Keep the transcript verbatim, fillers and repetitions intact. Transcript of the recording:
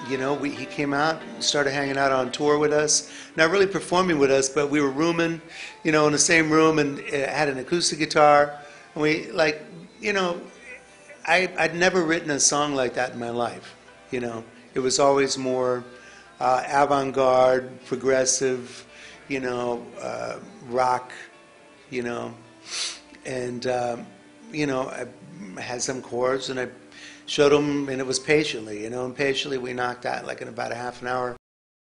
you know, we, he came out, started hanging out on tour with us, not really performing with us, but we were rooming, you know, in the same room, and uh, had an acoustic guitar, and we, like, you know, I, I'd never written a song like that in my life, you know. It was always more uh, avant-garde, progressive, you know, uh, rock, you know, and, um, you know, I had some chords, and I showed him, and it was patiently, you know, and patiently we knocked out, like in about a half an hour,